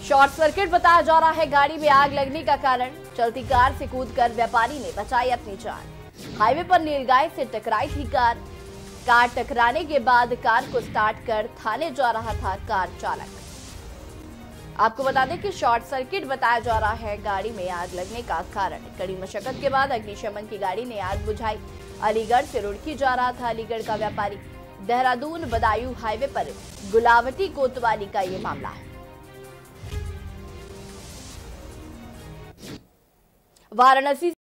Short circuit बताया जा रहा है गाड़ी में आग लगने का कारण। चलती कार से कूदकर व्यापारी ने बचाई अपनी जान। हाईवे पर नीलगाय से टकराई थी कार टकराने के बाद कार को स्टार्ट कर थाने जा रहा था कार चालक। आपको बता दें कि शॉर्ट सर्किट बताया जा रहा है गाड़ी में आग लगने का कारण। कड़ी मशक्कत के बाद अग्निशमन की गाड़ी ने आग बुझाई। अलीगढ़ से रुड़की जा रहा था अलीगढ़ का व्यापारी। देहरादून बदायूं हाईवे पर गुलावटी कोतवाली का ये मामला है। वाराणसी